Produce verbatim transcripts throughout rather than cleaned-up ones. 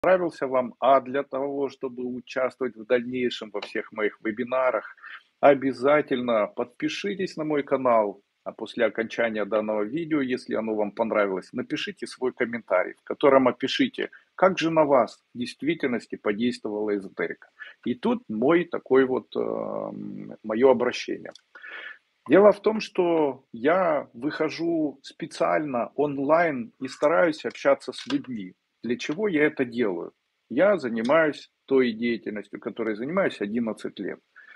Понравился вам, а для того, чтобы участвовать в дальнейшем во всех моих вебинарах, обязательно подпишитесь на мой канал, а после окончания данного видео, если оно вам понравилось, напишите свой комментарий, в котором опишите, как же на вас в действительности подействовала эзотерика. И тут мой такой вот, э, мое обращение. Дело в том, что я выхожу специально онлайн и стараюсь общаться с людьми. Для чего я это делаю? Я занимаюсь той деятельностью, которой занимаюсь одиннадцать лет.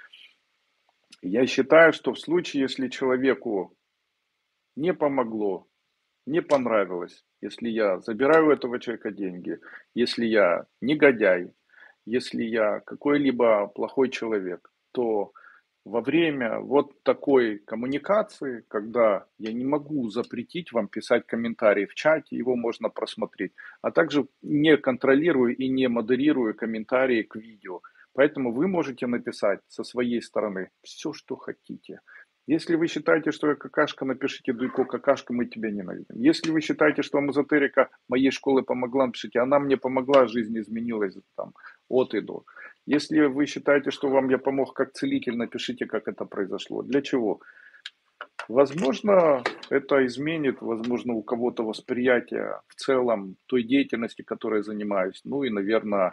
Я считаю, что в случае, если человеку не помогло, не понравилось, если я забираю у этого человека деньги, если я негодяй, если я какой-либо плохой человек, то во время вот такой коммуникации, когда я не могу запретить вам писать комментарии в чате, его можно просмотреть, а также не контролирую и не модерирую комментарии к видео. Поэтому вы можете написать со своей стороны все, что хотите. Если вы считаете, что я какашка, напишите Дуйко какашка, мы тебя ненавидим. Если вы считаете, что вам эзотерика моей школы помогла, напишите, она мне помогла, жизнь изменилась там, от и до. Если вы считаете, что вам я помог как целитель, напишите, как это произошло. Для чего? Возможно, это изменит, возможно, у кого-то восприятие в целом той деятельности, которой я занимаюсь. Ну и, наверное,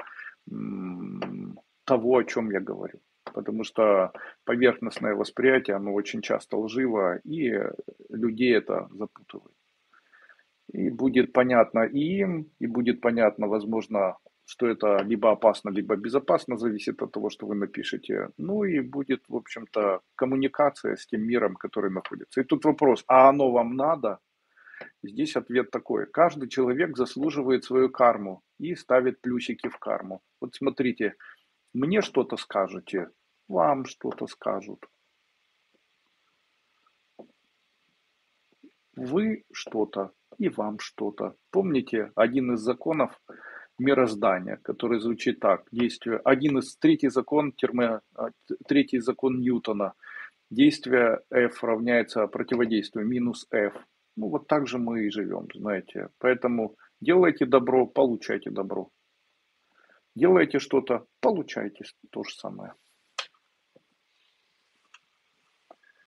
того, о чем я говорю. Потому что поверхностное восприятие, оно очень часто лживо, и людей это запутывает. И будет понятно и им, и будет понятно, возможно, что это либо опасно, либо безопасно, зависит от того, что вы напишете. Ну и будет, в общем-то, коммуникация с тем миром, который находится. И тут вопрос, а оно вам надо? Здесь ответ такой. Каждый человек заслуживает свою карму и ставит плюсики в карму. Вот смотрите, мне что-то скажете, вам что-то скажут. Вы что-то и вам что-то. Помните один из законов мироздания, который звучит так: действие, один из, третий закон, термо, третий закон Ньютона. Действие F равняется противодействию минус F. Ну вот так же мы и живем, знаете. Поэтому делайте добро, получайте добро. Делаете что-то, получайте то же самое.